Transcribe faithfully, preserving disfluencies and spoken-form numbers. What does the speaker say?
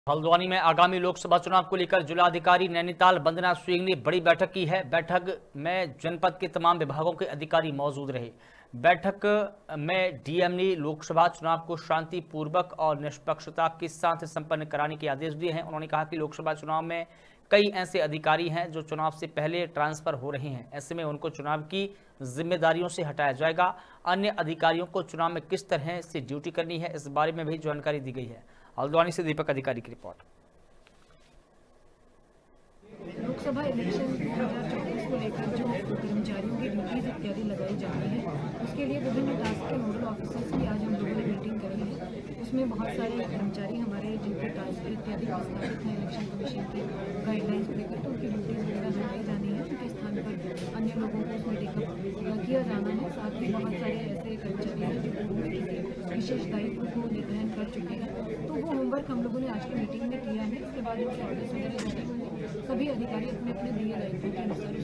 हल्द्वानी में आगामी लोकसभा चुनाव को लेकर जिलाधिकारी नैनीताल वंदना सिंह ने बड़ी बैठक की है। बैठक में जनपद के तमाम विभागों के अधिकारी मौजूद रहे। बैठक में डीएम ने लोकसभा चुनाव को शांतिपूर्वक और निष्पक्षता के साथ संपन्न कराने के आदेश दिए हैं। उन्होंने कहा कि लोकसभा चुनाव में कई ऐसे अधिकारी हैं जो चुनाव से पहले ट्रांसफर हो रहे हैं। ऐसे में उनको चुनाव की जिम्मेदारियों से हटाया जाएगा। अन्य अधिकारियों को चुनाव में किस तरह से ड्यूटी करनी है, इस बारे में भी जानकारी दी गई है। हल्द्वानी से दीपक अधिकारी की रिपोर्ट। लोकसभा इलेक्शन दो हज़ार चौबीस को लेकर जो कर्मचारियों की ड्यूटीज इत्यादि लगाई जा रही है, उसके लिए विभिन्न टास्क के नोडल ऑफिसर्स की आज हम लोगों ने मीटिंग करी है। उसमें बहुत सारे कर्मचारी हमारे जिनके टास्क इत्यादि प्रस्तावित हैं इलेक्शन कमीशन की गाइडलाइंस को लेकर, तो उनकी ड्यूटीज वगैरह लगाई जानी है। उनके स्थान पर अन्य लोगों को उसमें टेकअप किया जाना है। साथ ही बहुत सारे ऐसे कर्मचारी हैं जो पूर्व में किसी विशेष दायित्व को निर्वहन कर चुके हैं, तो वो होमवर्क हम लोगों ने आज की मीटिंग में किया है। इसके बाद उनके ऑफिस वगैरह जारी होंगे। सभी अधिकारी अपने अपने दिए दायित्वों के अनुसार